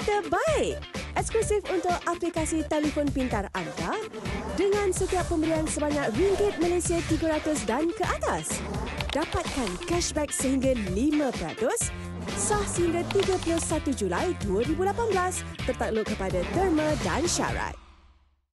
terbaik. Eksklusif untuk aplikasi telefon pintar anda dengan setiap pembelian sebanyak ringgit Malaysia 300 dan ke atas. Dapatkan cashback sehingga 5%, sah sehingga 31 Julai 2018. Tertakluk kepada terma dan syarat.